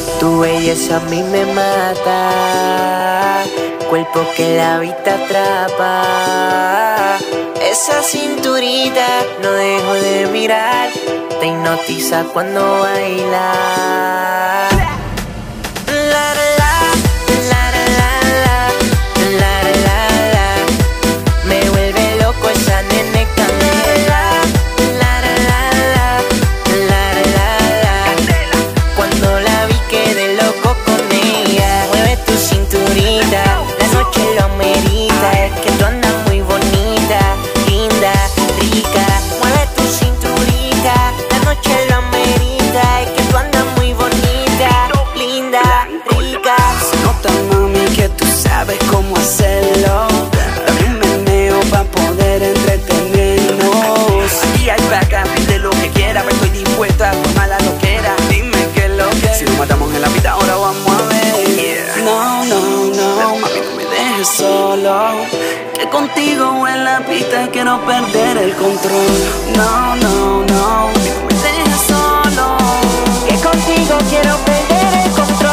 Tu belleza a mí me mata, cuerpo que la vista atrapa. Esa cinturita no dejo de mirar, te hipnotiza cuando baila. Se nota, mami, que tú sabes cómo hacerlo. Dame un meneo pa' poder entretenernos. Aquí hay vaca, pide lo que quiera, pero estoy dispuesto a formar la loquera. Dime qué es lo que. Si nos matamos en la pista, ahora vamos a ver. No, no, no, mami, no me dejes solo, que contigo en la pista quiero perder el control. No, no, no, mami, no me dejes solo, que contigo quiero perder el control.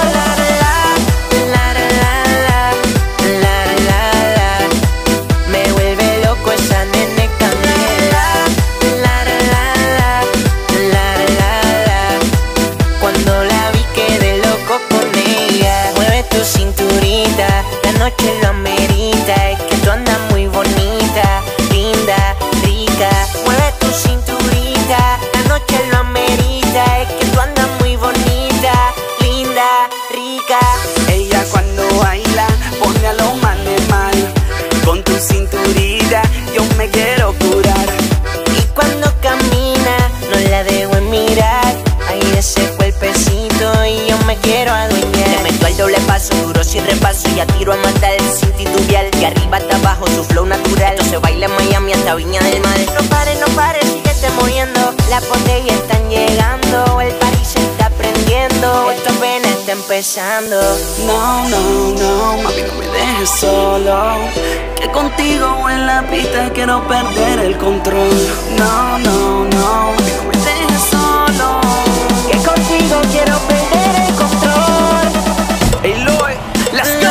La noche lo amerita, es que tú andas muy bonita, linda, rica. Mueve tu cinturita, la noche lo amerita, es que tú andas muy bonita, linda, rica. Ella cuando baila pone a los manes mal, con tu cinturita yo me quiero curar. Y cuando camina no la dejo en mirar, ahí ese cuerpecito y yo me quiero adueñar. Le meto al doble paso, duro sin repaso, y a tiro a matar sin titubear. De arriba hasta abajo, su flow natural. Esto se baila en Miami hasta Viña del Mar. No pares, síguete moviendo. Las botellas están llegando, el party se está prendiendo. Esto apenas está empezando. No, no, no, mami, no me dejes solo, que contigo en la pista quiero perder el control. No, no, no, mami, no me dejes solo, que contigo quiero perder el control. Hey Lloyd, let's go.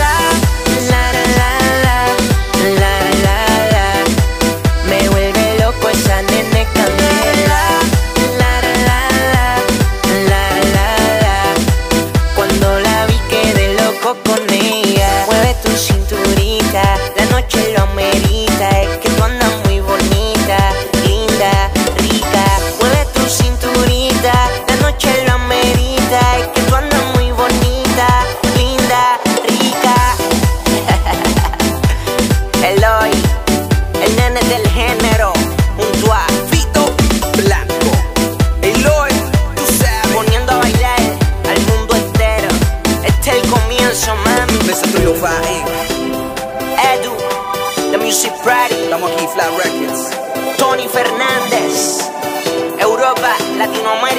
Me vuelve loco esa nene candela. Cuando la vi quedé loco con ella. Mueve tu cinturita, la noche lo amerita, es que tú andas muy bonita, linda, rica. Mueve tu cinturita, la noche lo amerita, es que tú andas muy bonita, linda, rica. Eloy, el nene del género, junto a Fito Blanco. Hey Lloyd, tú sabes, poniendo a bailar al mundo entero. Este es el comienzo, mami. Listen to Edu, The Music Party. estamos aquí, Flat Records. Tony Fernández, Europa, Latinoamérica.